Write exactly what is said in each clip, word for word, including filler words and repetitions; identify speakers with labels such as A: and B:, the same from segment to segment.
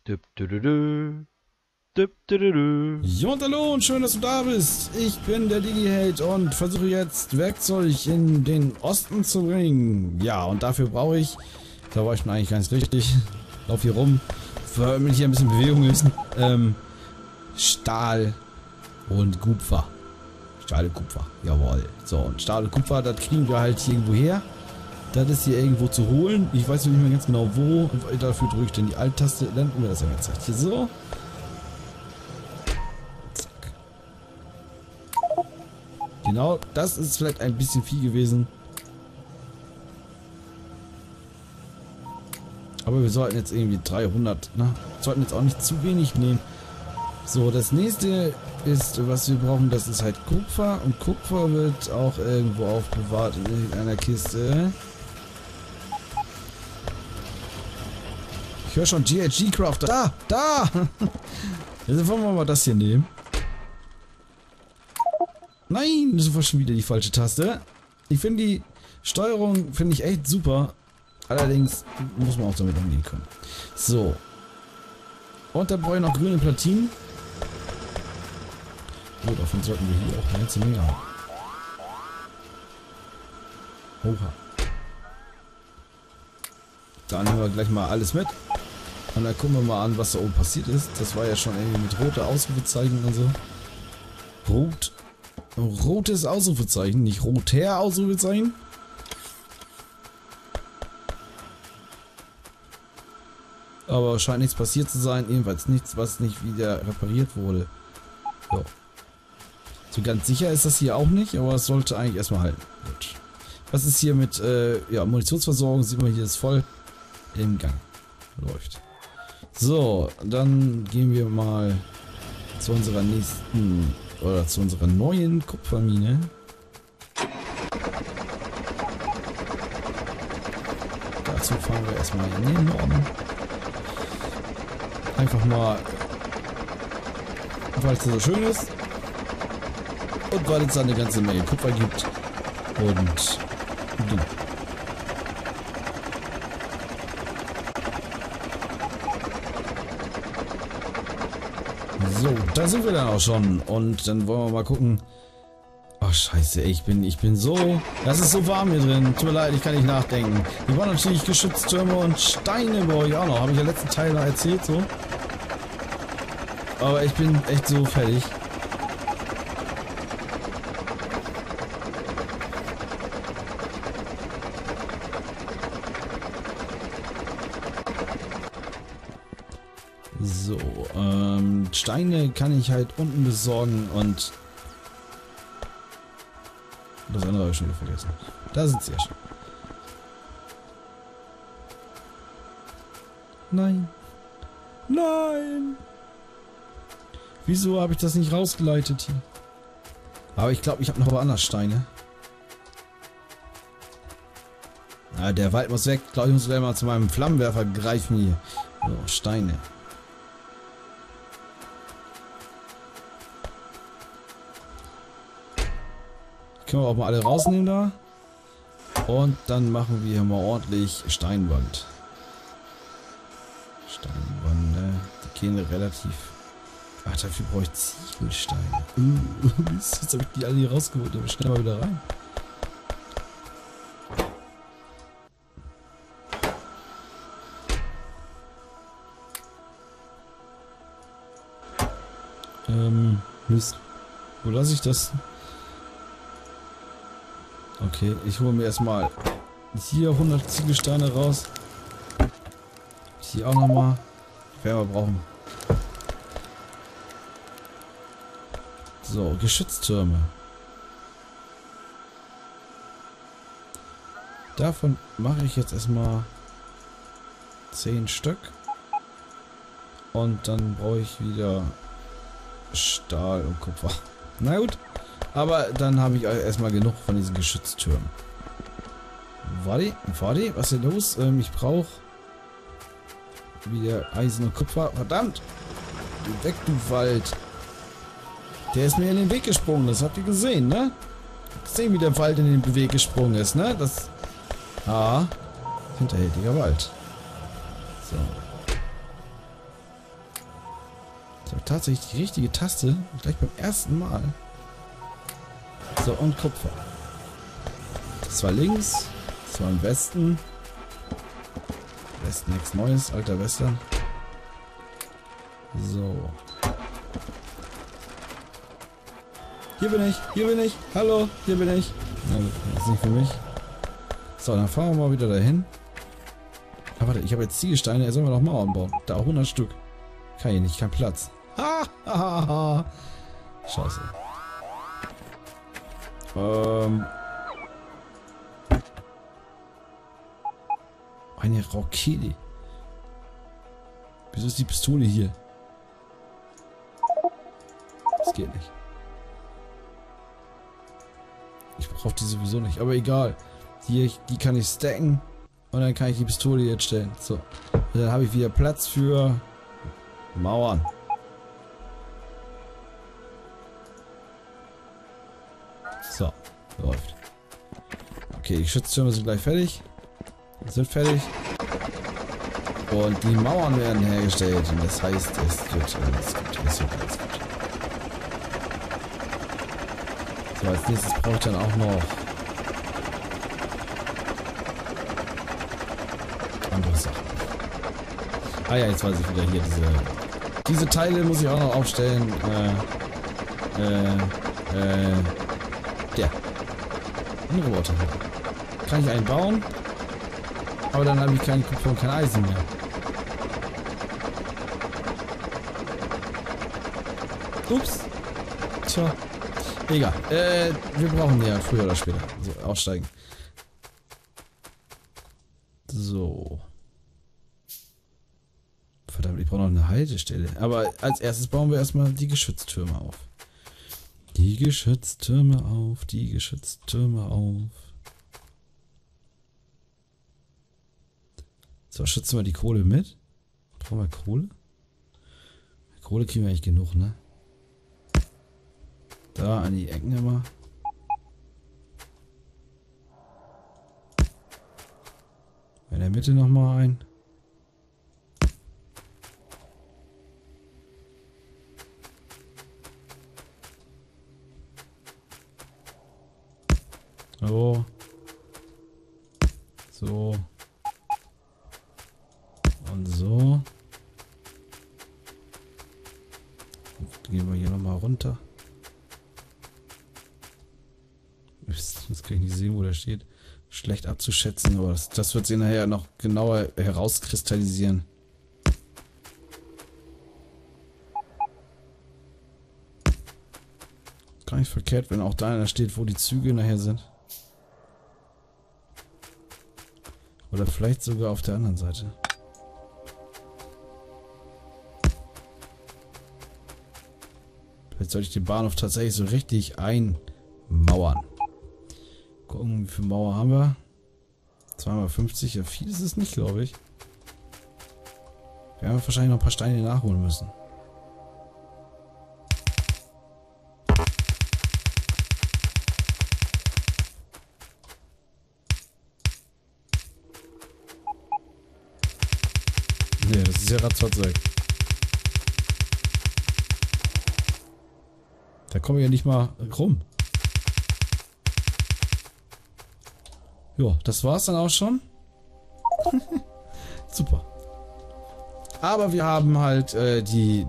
A: Düpp, düdüdü. Düpp, düdüdü.
B: Jo und hallo und schön, dass du da bist. Ich bin der Digi-Held und versuche jetzt Werkzeug in den Osten zu bringen. Ja, und dafür brauche ich, da war ich mir eigentlich ganz richtig, lauf hier rum, damit hier ein bisschen Bewegung ist, ähm, Stahl und Kupfer. Stahl und Kupfer, jawohl. So, und Stahl und Kupfer, das kriegen wir halt hier irgendwo her. Das ist hier irgendwo zu holen. Ich weiß noch nicht mehr ganz genau wo. Und dafür drücke ich dann die Alt-Taste. Dann mir das ja gezeigt. Hier so. Zack. Genau, das ist vielleicht ein bisschen viel gewesen. Aber wir sollten jetzt irgendwie dreihundert, ne? Sollten jetzt auch nicht zu wenig nehmen. So, das nächste ist, was wir brauchen, das ist halt Kupfer. Und Kupfer wird auch irgendwo aufbewahrt in irgendeiner Kiste. Ich höre schon G H G Crafter. Da! Da! Jetzt wollen wir mal das hier nehmen. Nein! Das war schon wieder die falsche Taste. Ich finde die Steuerung finde ich echt super. Allerdings muss man auch damit umgehen können. So. Und dann brauche ich noch grüne Platinen. Oh, davon sollten wir hier auch eine ganze Menge haben. Oha. Da nehmen wir gleich mal alles mit. Und dann gucken wir mal an, was da oben passiert ist. Das war ja schon irgendwie mit roter Ausrufezeichen und so. Rot. Rotes Ausrufezeichen, nicht roter Ausrufezeichen. Aber scheint nichts passiert zu sein. Jedenfalls nichts, was nicht wieder repariert wurde. So. So ganz sicher ist das hier auch nicht, aber es sollte eigentlich erstmal halten. Gut. Was ist hier mit äh, ja, Munitionsversorgung? Sieht man hier, ist voll im Gang. Läuft. So, dann gehen wir mal zu unserer nächsten oder zu unserer neuen Kupfermine. Dazu fahren wir erstmal in den Norden. Einfach mal, weil es so schön ist und weil es da eine ganze Menge Kupfer gibt und du. So, da sind wir dann auch schon und dann wollen wir mal gucken. Ach scheiße, ich bin, ich bin so, das ist so warm hier drin. Tut mir leid, ich kann nicht nachdenken. Hier waren natürlich Geschütztürme und Steine bei euch auch noch. Habe ich ja letzten Teil noch erzählt so. Aber ich bin echt so fertig. So, ähm, Steine kann ich halt unten besorgen und das andere habe ich schon wieder vergessen. Da sind sie ja schon. Nein. Nein. Wieso habe ich das nicht rausgeleitet hier? Aber ich glaube, ich habe noch woanders Steine. Ah, der Wald muss weg. Ich glaube, ich muss gleich mal zu meinem Flammenwerfer greifen hier. So, Steine. Können wir auch mal alle rausnehmen da. Und dann machen wir hier mal ordentlich Steinwand. Steinwände. Die gehen relativ... Ach, dafür brauche ich Ziegelsteine. Uh, jetzt habe ich die alle hier rausgeholt. Aber schnell mal wieder rein. Ähm, Mist. Wo lasse ich das? Okay, ich hole mir erstmal hier hundert Ziegelsteine raus. Hier auch nochmal. Werden wir brauchen. So, Geschütztürme. Davon mache ich jetzt erstmal zehn Stück. Und dann brauche ich wieder Stahl und Kupfer. Na gut. Aber dann habe ich erstmal genug von diesen Geschütztürmen. Warte, warte, was ist denn los? Ähm, ich brauche wieder Eisen und Kupfer. Verdammt! Geh weg, du Wald! Der ist mir in den Weg gesprungen, das habt ihr gesehen, ne? Gesehen, wie der Wald in den Weg gesprungen ist, ne? Das... Ah, hinterhältiger Wald. So. tatsächlich die richtige Taste. Gleich beim ersten Mal. So, und Kupfer. Das war links. Das war im Westen. Westen nichts Neues, alter Western. So. Hier bin ich, hier bin ich. Hallo, hier bin ich. Nein, das ist nicht für mich. So, dann fahren wir mal wieder dahin. Ah, warte, ich habe jetzt Ziegelsteine. Jetzt sollen wir noch Mauern bauen. Da hundert Stück. Kann ich nicht, kein Platz. Ha, ha, ha, ha. Scheiße. Ähm. Eine Rakete. Wieso ist die Pistole hier? Das geht nicht. Ich brauche die sowieso nicht, aber egal. Hier, die kann ich stacken und dann kann ich die Pistole jetzt stellen. So. Und dann habe ich wieder Platz für Mauern. So, läuft. Okay, die Geschütztürme sind gleich fertig. Sind fertig. Und die Mauern werden hergestellt. Und das heißt, es wird alles gut. Es wird alles gut. So, als nächstes brauche ich dann auch noch andere Sachen. Ah ja, jetzt weiß ich wieder hier diese diese Teile muss ich auch noch aufstellen. Äh, äh, äh, der. Ein Roboter. Kann ich einen bauen, aber dann habe ich kein Kupfer und kein Eisen mehr. Ups. Tja. Egal. Äh, wir brauchen ja früher oder später. So, aussteigen. So. Verdammt, ich brauche noch eine Haltestelle. Aber als erstes bauen wir erstmal die Geschütztürme auf. Die Geschütztürme auf, die Geschütztürme auf. So, schützen wir die Kohle mit. Brauchen wir Kohle? Kohle kriegen wir eigentlich genug, ne? Da an die Ecken immer. In der Mitte nochmal ein. So. So. Und so. Jetzt gehen wir hier nochmal runter. Das kann ich nicht sehen, wo der steht. Schlecht abzuschätzen, aber das, das wird sich nachher noch genauer herauskristallisieren. Gar nicht verkehrt, wenn auch da einer steht, wo die Züge nachher sind. Oder vielleicht sogar auf der anderen Seite. Vielleicht sollte ich den Bahnhof tatsächlich so richtig einmauern. Gucken, wie viele Mauer haben wir? zweihundertfünfzig, ja viel ist es nicht, glaube ich. Wir werden wahrscheinlich noch ein paar Steine nachholen müssen. Ne, das ist ja Radfahrzeug. Da komme ich ja nicht mal rum. Jo, das war's dann auch schon. Super. Aber wir haben halt äh, die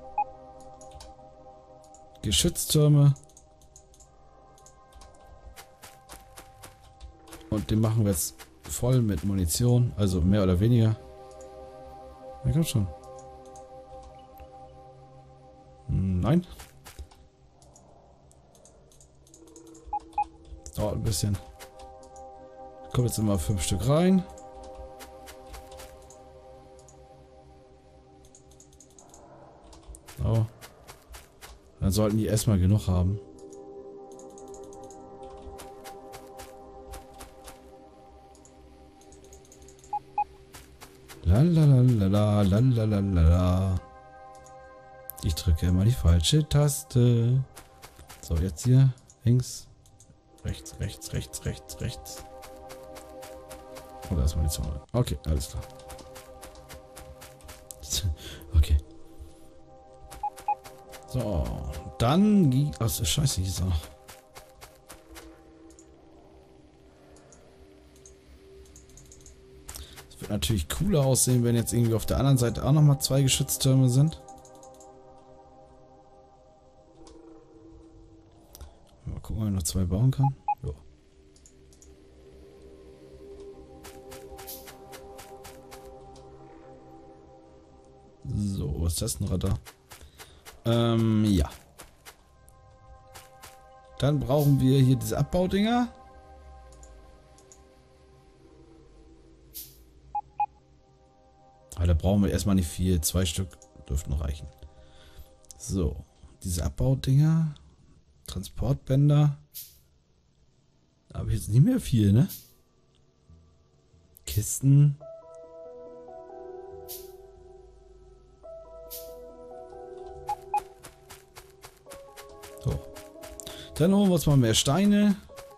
B: Geschütztürme. Und den machen wir jetzt voll mit Munition. Also mehr oder weniger. Ja, komm schon. Nein. Das dauert ein bisschen. Kommt jetzt immer fünf Stück rein. So. Dann sollten die erstmal genug haben. Lalalala, lalalala. Ich drücke immer die falsche Taste. So, jetzt hier links, rechts, rechts, rechts, rechts, rechts. Oder erstmal die Zunge. Okay, alles klar. Okay. So, dann... Ach, scheiße, hier ist auch noch... Es wird natürlich cooler aussehen, wenn jetzt irgendwie auf der anderen Seite auch nochmal zwei Geschütztürme sind. Mal gucken, ob ich noch zwei bauen kann. Jo. So, was ist das? Ein Radar? Ähm, ja. Dann brauchen wir hier diese Abbaudinger. Aber da brauchen wir erstmal nicht viel. Zwei Stück dürften reichen. So, diese Abbaudinger. Transportbänder. Da habe ich jetzt nicht mehr viel, ne? Kisten. So. Dann holen wir uns mal mehr Steine.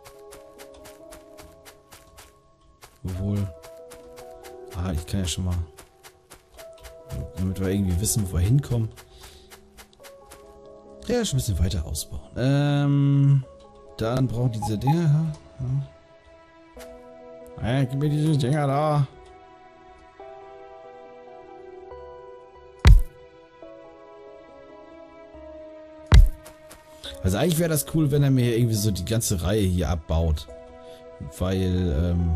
B: Obwohl. Ah, ich kann ja schon mal. Damit wir irgendwie wissen, wo wir hinkommen. Ja, schon ein bisschen weiter ausbauen. Ähm. Dann brauchen diese Dinger. Ja. Ja, gib mir diese Dinger da. Also eigentlich wäre das cool, wenn er mir irgendwie so die ganze Reihe hier abbaut. Weil, ähm...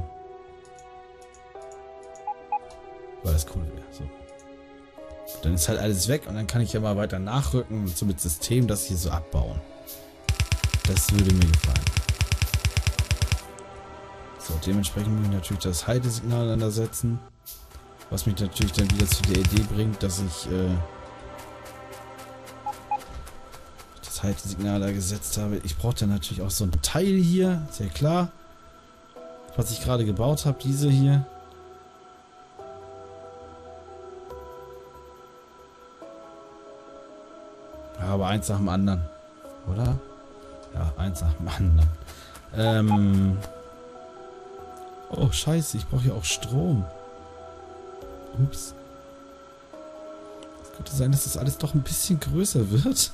B: weil das cool wäre. So. Dann ist halt alles weg und dann kann ich ja mal weiter nachrücken und so mit System das hier so abbauen. Das würde mir gefallen. So, dementsprechend muss ich natürlich das Haltesignal ansetzen. Was mich natürlich dann wieder zu der Idee bringt, dass ich äh, das Haltesignal da gesetzt habe. Ich brauche dann natürlich auch so ein Teil hier, ist ja klar. Was ich gerade gebaut habe, diese hier. Ja, aber eins nach dem anderen, oder? Ja, eins nach dem anderen. Ähm. Oh, scheiße, ich brauche ja auch Strom. Ups. Es könnte sein, dass das alles doch ein bisschen größer wird.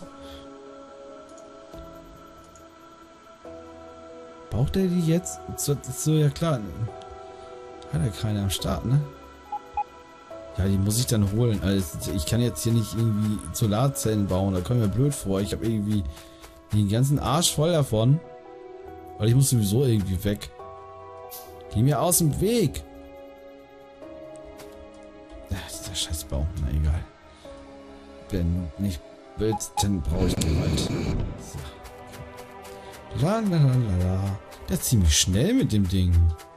B: Braucht er die jetzt? So, so, ja klar. Hat er keine am Start, ne? Ja, die muss ich dann holen. Also ich kann jetzt hier nicht irgendwie Solarzellen bauen. Da kommt mir blöd vor. Ich habe irgendwie den ganzen Arsch voll davon. Weil ich muss sowieso irgendwie weg. Geh mir aus dem Weg. Ja, dieser scheiß Baum. Na egal. Wenn du nicht willst, dann brauche ich den halt. So. La, la, la, la, la. Der ist ziemlich schnell mit dem Ding.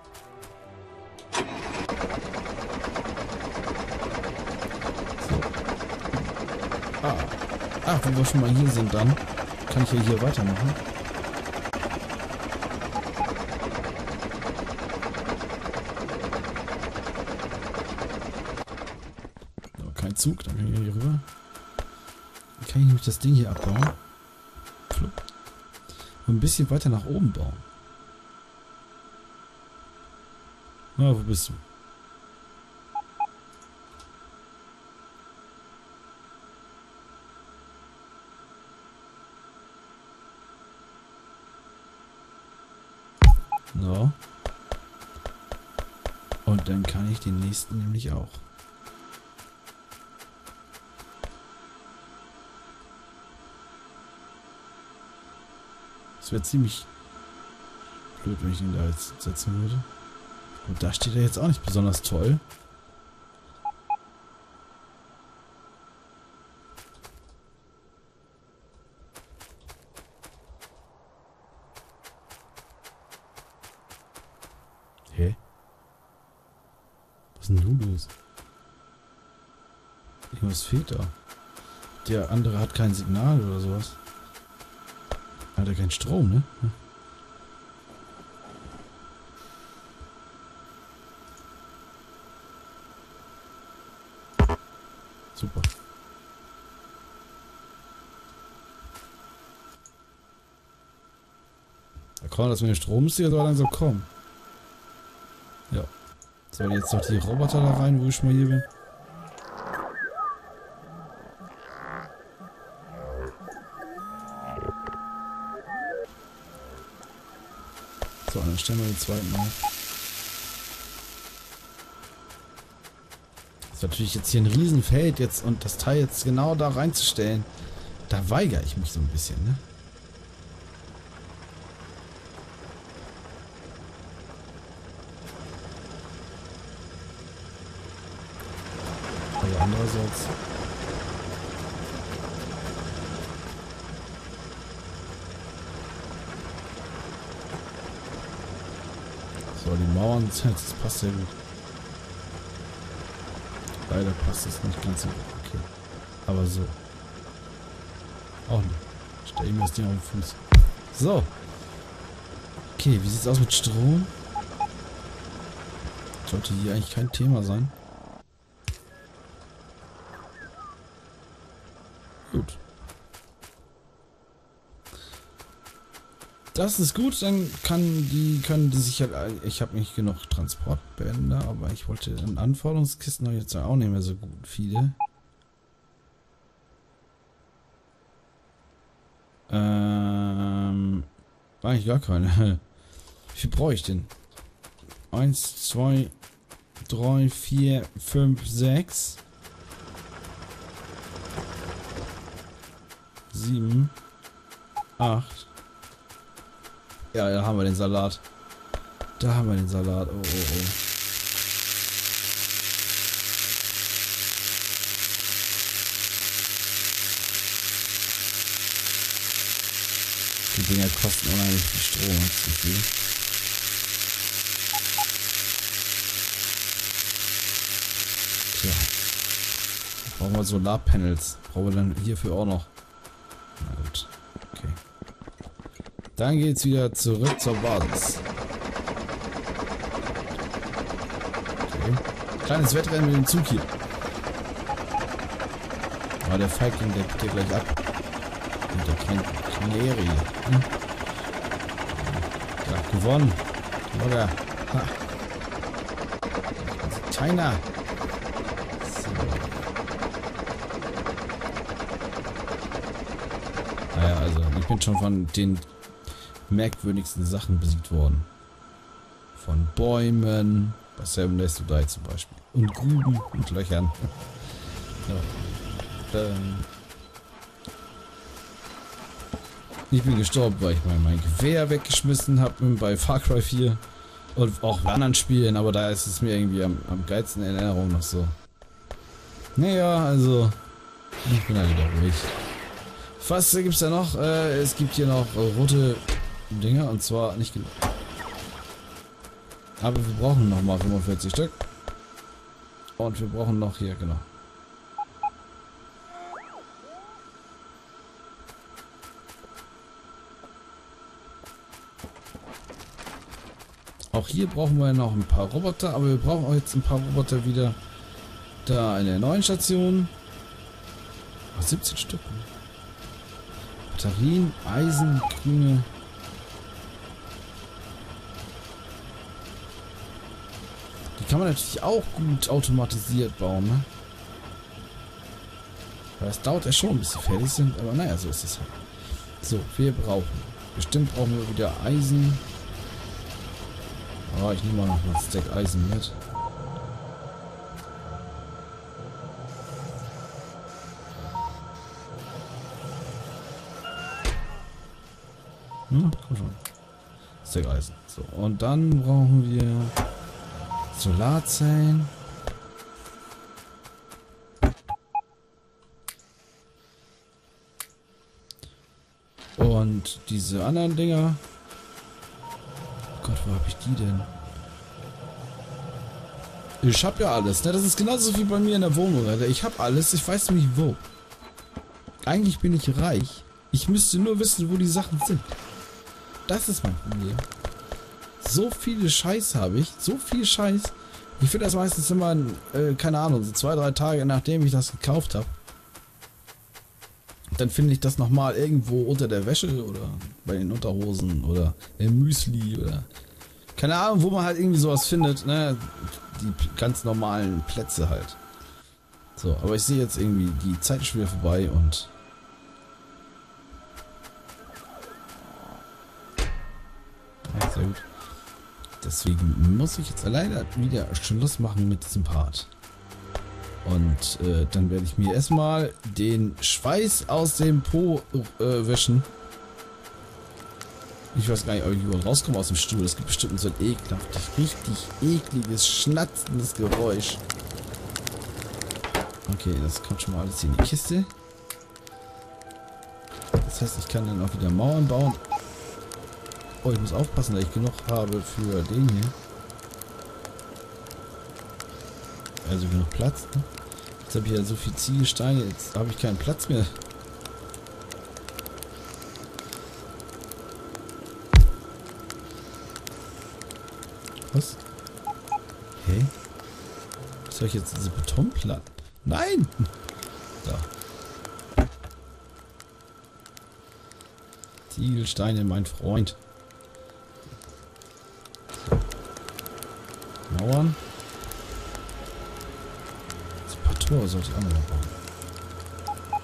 B: So. Ah. Ach, wenn wir schon mal hier sind, dann kann ich ja hier weitermachen. So, kein Zug, dann kann ich hier rüber. Dann kann ich nämlich das Ding hier abbauen. Flupp. Und ein bisschen weiter nach oben bauen. Na, wo bist du? So. Und dann kann ich den nächsten nämlich auch. Das wäre ziemlich blöd, wenn ich ihn da jetzt setzen würde. Und da steht er jetzt auch nicht besonders toll. Hä? Was ist denn nun los? Irgendwas fehlt da. Der andere hat kein Signal oder sowas. Hat er keinen Strom, ne? Hm. Super. Da kommt das mit dem Strom, müsste ja so langsam kommen. Ja. So, jetzt noch die Roboter da rein, wo ich schon mal hier bin. dann stellen wir den zweiten auf. Das ist natürlich jetzt hier ein Riesenfeld jetzt und das Teil jetzt genau da reinzustellen. Da weigere ich mich so ein bisschen, ne? Aber andererseits... So, die Mauern, das passt sehr gut. Leider passt es nicht ganz so gut. Okay. Aber so. Auch nicht. Stell ihm das Ding auf den Fuß. So. Okay, wie sieht's aus mit Strom? Sollte hier eigentlich kein Thema sein. Gut. Das ist gut, dann kann die, können die sich halt, ich habe nicht genug Transportbänder, aber ich wollte in Anforderungskisten habe ich jetzt auch nicht mehr so gut viele. Ähm, eigentlich gar keine. Wie viel brauche ich denn? Eins, zwei, drei, vier, fünf, sechs, sieben, acht. Ja, da haben wir den Salat. Da haben wir den Salat. Oh, oh, oh. Die Dinger kosten unheimlich viel Strom, hab ich das Gefühl. Tja. Brauchen wir Solarpanels. Brauchen wir dann hierfür auch noch. Na gut. Okay. Dann geht's wieder zurück zur Basis. Okay. Kleines Wettrennen mit dem Zug hier. Aber der Feigling, der geht gleich ab. Und der Canary. Hm? Ja, gewonnen. Oder? Ha. China. So. Naja, also ich bin schon von den merkwürdigsten Sachen besiegt worden. Von Bäumen, bei Seven Days to Die zum Beispiel. Und Gruben und Löchern. Ja. Ähm ich bin gestorben, weil ich mein, mein Gewehr weggeschmissen habe bei Far Cry vier. Und auch bei anderen Spielen, aber da ist es mir irgendwie am, am geilsten in Erinnerung noch so. Naja, also ich bin halt doch ruhig. Was gibt's da noch? Äh, es gibt hier noch äh, rote Dinger und zwar nicht genug. Aber wir brauchen noch mal fünfundvierzig Stück. Und wir brauchen noch hier, genau. Auch hier brauchen wir noch ein paar Roboter, aber wir brauchen auch jetzt ein paar Roboter wieder da in der neuen Station. Oh, siebzehn Stück. Batterien, Eisen, grüne. Die kann man natürlich auch gut automatisiert bauen, ne? Weil das dauert ja schon, bis sie fertig sind, aber naja, so ist es halt. So, wir brauchen. Bestimmt brauchen wir wieder Eisen. Oh, ich nehme mal noch ein Stack Eisen mit. Hm, komm schon. Stack Eisen. So, und dann brauchen wir Solarzellen. Und diese anderen Dinger. Gott, wo habe ich die denn? Ich habe ja alles, ne? Das ist genauso wie bei mir in der Wohnung, Alter. Ich habe alles, ich weiß nicht wo. Eigentlich bin ich reich. Ich müsste nur wissen, wo die Sachen sind. Das ist mein Problem. So viele Scheiß habe ich, so viel Scheiß. Ich finde das meistens immer, äh, keine Ahnung, so zwei, drei Tage nachdem ich das gekauft habe. Dann finde ich das nochmal irgendwo unter der Wäsche oder bei den Unterhosen oder im Müsli oder keine Ahnung, wo man halt irgendwie sowas findet, ne? Die ganz normalen Plätze halt. So, aber ich sehe jetzt irgendwie, die Zeit ist schon wieder vorbei und ja, sehr gut. deswegen muss ich jetzt leider wieder Schluss machen mit diesem Part. Und äh, dann werde ich mir erstmal den Schweiß aus dem Po äh, wischen. Ich weiß gar nicht, ob ich überhaupt rauskomme aus dem Stuhl. Es gibt bestimmt so ein ekelhaftes, richtig ekliges, schnatzendes Geräusch. Okay, das kommt schon mal alles in die Kiste. Das heißt, ich kann dann auch wieder Mauern bauen. Oh, ich muss aufpassen, dass ich genug habe für den hier. Also genug Platz. Ne? Jetzt habe ich ja so viel Ziegelsteine, jetzt habe ich keinen Platz mehr. Was? Hey? Was soll ich jetzt diese Betonplatten? Nein! Da. Ziegelsteine, mein Freund. So. Mauern. Das paar Tore sollte ich auch noch bauen.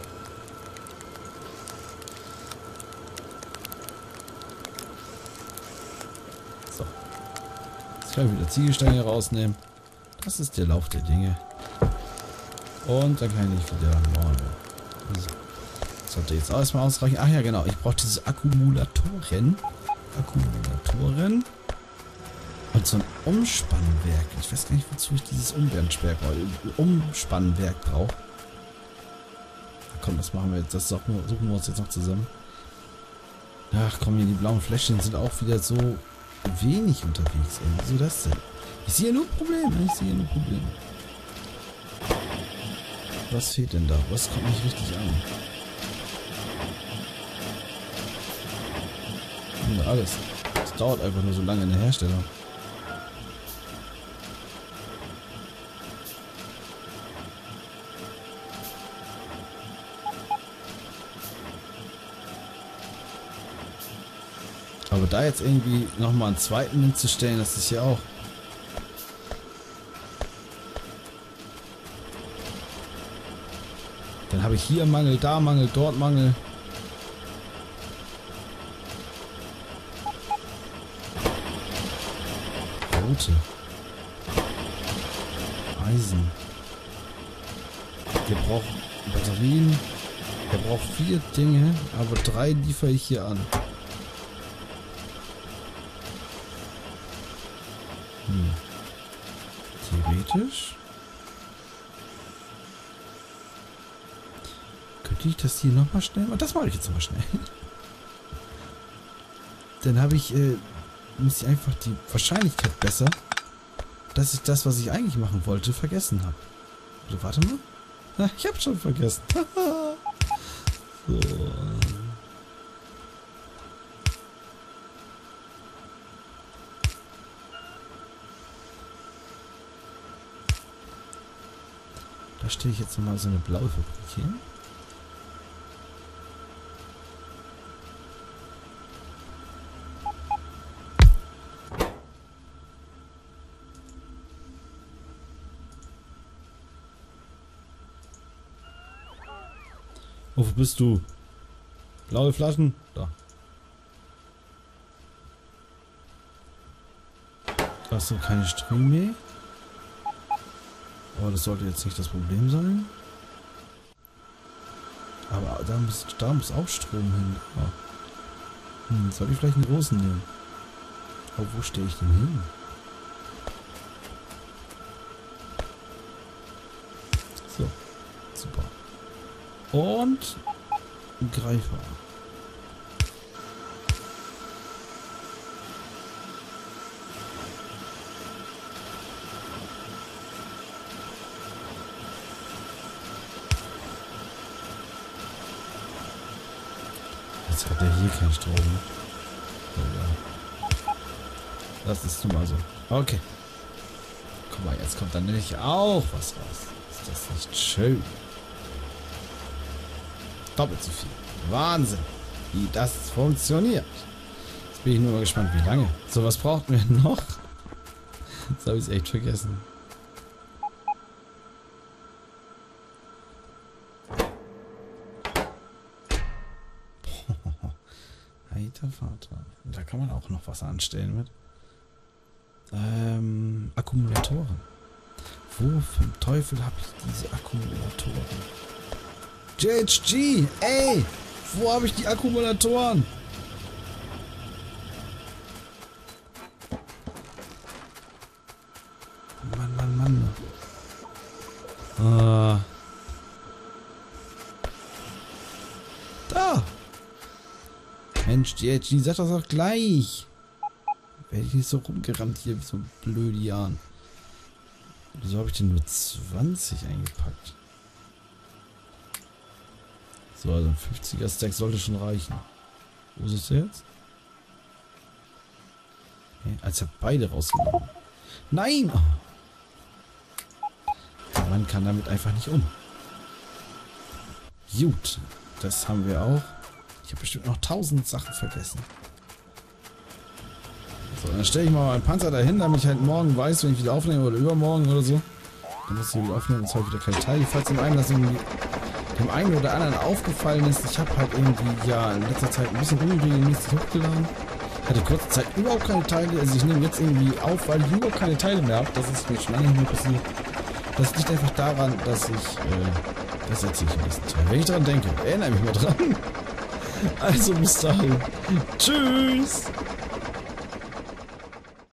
B: So. Jetzt kann ich wieder Ziegelsteine rausnehmen. Das ist der Lauf der Dinge. Und dann kann ich wieder Mauern bauen. So. Sollte jetzt auch erstmal ausreichen. Ach ja, genau. Ich brauche diese Akkumulatoren. Akkumulatoren. Und so ein Umspannwerk. Ich weiß gar nicht, wozu ich dieses Umspannwerk, Umspannwerk brauche. Komm, das machen wir jetzt. Das suchen wir uns jetzt noch zusammen. Ach komm, hier die blauen Fläschchen sind auch wieder so wenig unterwegs. Ey. Wieso das denn? Ich sehe nur Probleme. Ich sehe nur Probleme. Was fehlt denn da? Was kommt nicht richtig an? Ja, alles. Das dauert einfach nur so lange in der Herstellung. Aber da jetzt irgendwie nochmal einen zweiten hinzustellen, das ist ja auch... Dann habe ich hier Mangel, da Mangel, dort Mangel. Rote. Eisen. Der braucht Batterien. Der braucht vier Dinge, aber drei liefere ich hier an. Hm. Theoretisch könnte ich das hier nochmal schnell machen. Das mache ich jetzt mal schnell. Dann habe ich, äh, muss ich einfach die Wahrscheinlichkeit besser, dass ich das, was ich eigentlich machen wollte, vergessen habe. Oder warte mal. Na, ich habe schon vergessen. So. Da stelle ich jetzt nochmal so eine blaue Fabrik hier. Wo bist du? Blaue Flaschen? Da. Hast du keine Ströme? Aber das sollte jetzt nicht das Problem sein. Aber da muss, da muss auch Strom hin. Ja. Hm, soll ich vielleicht einen großen nehmen? Aber wo stehe ich denn hin? So. Super. Und ein Greifer. Jetzt hat er hier keinen Strom. Das ist nun mal so. Okay. Guck mal, jetzt kommt dann nämlich auch was raus. Ist das nicht schön? Doppelt so viel. Wahnsinn, wie das funktioniert. Jetzt bin ich nur mal gespannt, wie lange. So, was braucht mir noch? Jetzt habe ich es echt vergessen. Alter Vater. Da kann man auch noch was anstellen mit. Ähm, Akkumulatoren. Wo vom Teufel habe ich diese Akkumulatoren? J H G, ey! Wo habe ich die Akkumulatoren? Mann, Mann, Mann. Ah. Da! Mensch, J H G, sag das auch gleich. Werde ich nicht so rumgerammt hier wie so ein Blödian. Wieso habe ich denn nur zwanzig eingepackt? So, also ein fünfziger Stack sollte schon reichen. Wo ist es jetzt? Okay, als er beide rausgenommen. Nein! Oh. Der Mann kann damit einfach nicht um. Gut, das haben wir auch. Ich habe bestimmt noch tausend Sachen vergessen. So, dann stelle ich mal meinen Panzer dahin, damit ich halt morgen weiß, wenn ich wieder aufnehme oder übermorgen oder so. Dann muss ich wieder aufnehmen und zwar wieder keine Teile. Falls dem einen das irgendwie dem einen oder anderen aufgefallen ist, ich habe halt irgendwie ja in letzter Zeit ein bisschen unregelmäßig hochgeladen. Hatte kurze Zeit überhaupt keine Teile. Also ich nehme jetzt irgendwie auf, weil ich überhaupt keine Teile mehr habe. Das ist mir schon lange nicht mehr passiert. Das liegt einfach daran, dass ich, äh, das erzähle ich im nächsten Teil. Wenn ich daran denke, erinnere mich mal dran. Also bis dahin. Tschüss.